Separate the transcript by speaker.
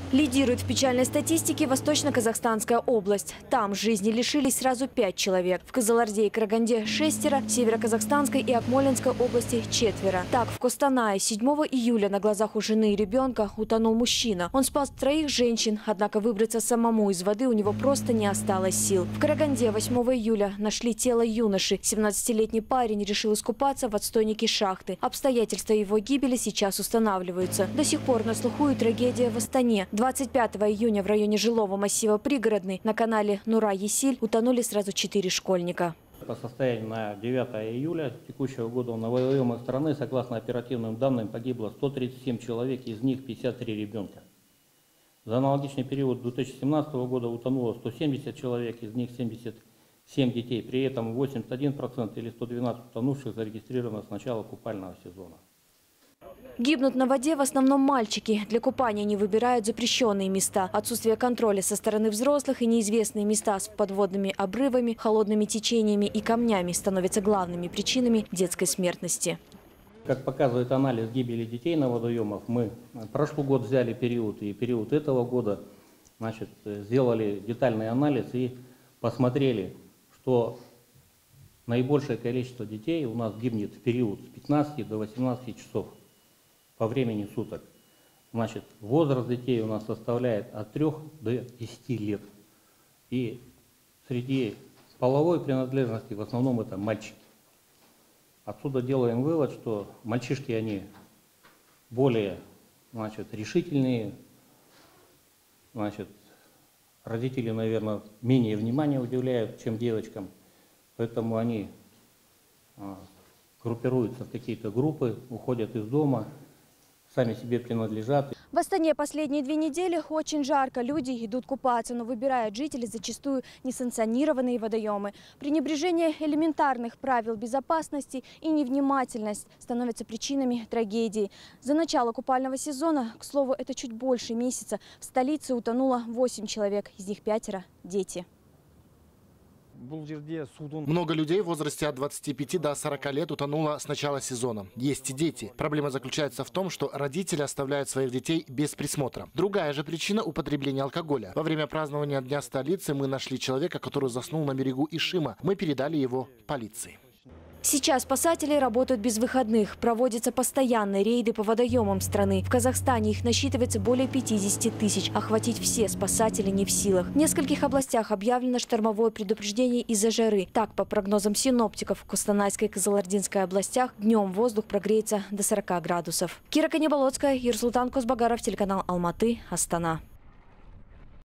Speaker 1: Лидирует в печальной статистике Восточно-Казахстанская область. Там жизни лишились сразу 5 человек. В Кызылорде и Караганде – 6, в Северо-Казахстанской и Акмолинской области – 4. Так, в Костанае 7 июля на глазах у жены и ребенка утонул мужчина. Он спас 3 женщин, однако выбраться самому из воды у него просто не осталось сил. В Караганде 8 июля нашли тело юноши. 17-летний парень решил искупаться в отстойнике шахты. Обстоятельства его гибели сейчас устанавливаются. До сих пор на слуху и трагедия в Астане. 25 июня в районе жилого массива Пригородный на канале Нура-Есиль утонули сразу 4 школьника.
Speaker 2: По состоянию на 9 июля текущего года на водоемах страны, согласно оперативным данным, погибло 137 человек, из них 53 ребенка. За аналогичный период 2017 года утонуло 170 человек, из них 77 детей. При этом 81% или 112 утонувших зарегистрировано с начала купального сезона.
Speaker 1: Гибнут на воде в основном мальчики. Для купания не выбирают запрещенные места. Отсутствие контроля со стороны взрослых и неизвестные места с подводными обрывами, холодными течениями и камнями становятся главными причинами детской смертности.
Speaker 2: Как показывает анализ гибели детей на водоемах, мы прошлый год взяли период и период этого года, сделали детальный анализ и посмотрели, что наибольшее количество детей у нас гибнет в период с 15 до 18 часов. По времени суток. Возраст детей у нас составляет от 3 до 10 лет. И среди половой принадлежности в основном это мальчики. Отсюда делаем вывод, что мальчишки они более решительные, родители, наверное, менее внимания уделяют, чем девочкам. Поэтому они группируются в какие-то группы, уходят из дома, сами себе принадлежат.
Speaker 1: В Астане последние 2 недели очень жарко. Люди идут купаться, но выбирают жители зачастую несанкционированные водоемы. Пренебрежение элементарных правил безопасности и невнимательность становятся причинами трагедии. За начало купального сезона, к слову, это чуть больше месяца, в столице утонуло 8 человек, из них 5 – дети.
Speaker 3: Много людей в возрасте от 25 до 40 лет утонуло с начала сезона. Есть и дети. Проблема заключается в том, что родители оставляют своих детей без присмотра. Другая же причина – употребление алкоголя. Во время празднования Дня столицы мы нашли человека, который заснул на берегу Ишима. Мы передали его полиции.
Speaker 1: Сейчас спасатели работают без выходных. Проводятся постоянные рейды по водоемам страны. В Казахстане их насчитывается более 50 тысяч. Охватить все спасатели не в силах. В нескольких областях объявлено штормовое предупреждение из-за жары. Так, по прогнозам синоптиков, в Костанайской и Кызылординской областях днем воздух прогреется до 40 градусов. Кира Каниболоцкая, Ерсултан Козбагаров, телеканал Алматы, Астана.